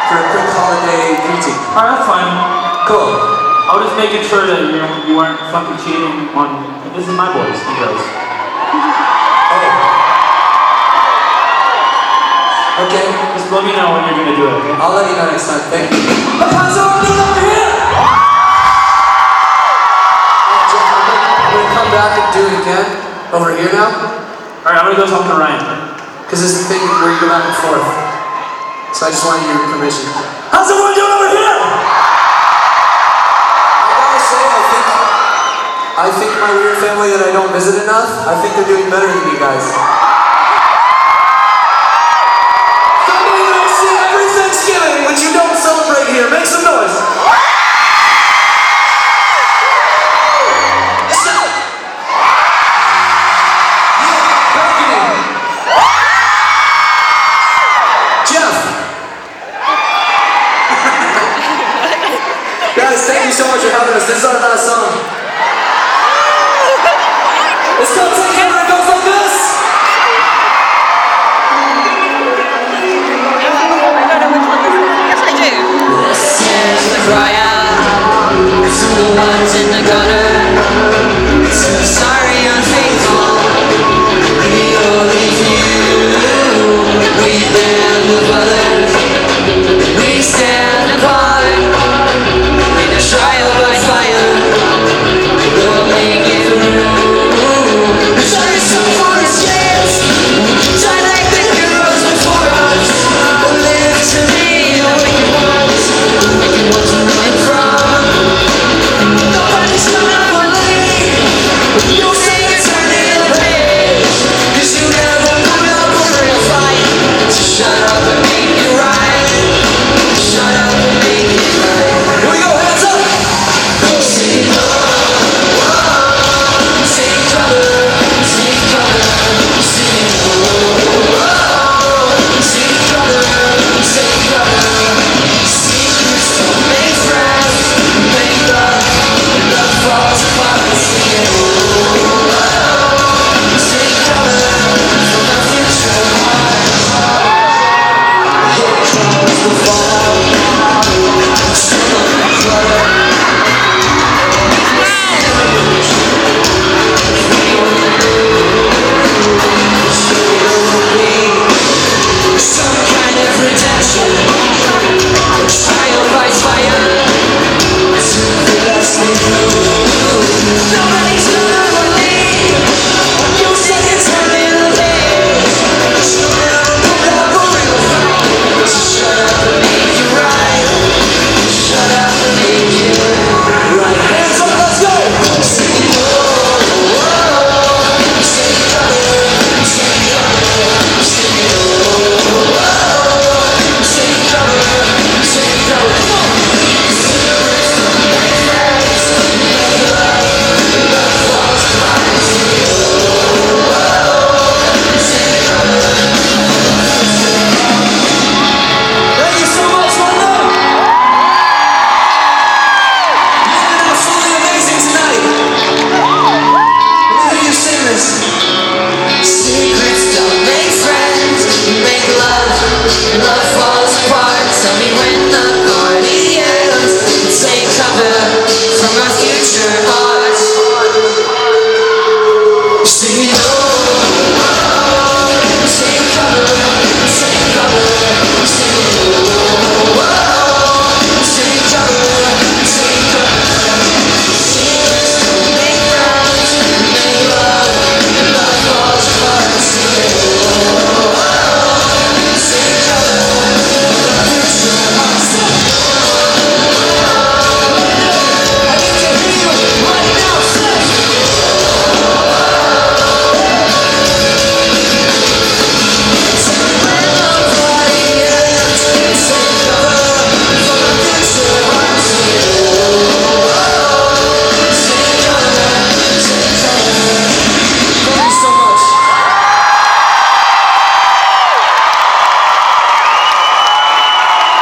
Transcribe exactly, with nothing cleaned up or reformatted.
for a quick holiday greeting. Alright, that's fine. Cool. I was just making sure that you, you weren't fucking cheating on. This is my boys and girls. Oh. Okay. Just let me know when you're gonna do it, okay? I'll let you know next time. Thank you. Look, how's everyone doing over here? Uh, Jeff, I'm gonna, I'm gonna come back and do it again. Over here now. Alright, I'm gonna go talk to Ryan. Because there's a thing where you go back and forth. So I just wanted your permission. How's everyone doing over here? I gotta say, I think, I think my weird family that I don't visit enough, I think they're doing better than you guys. Family that I see every Thanksgiving, which you don't celebrate here, make some noise. Guys, thank you so much for having us. This is our last song. It's called Take Care, and it goes like this. I don't know which one this is. Yes, I do. This is Brian.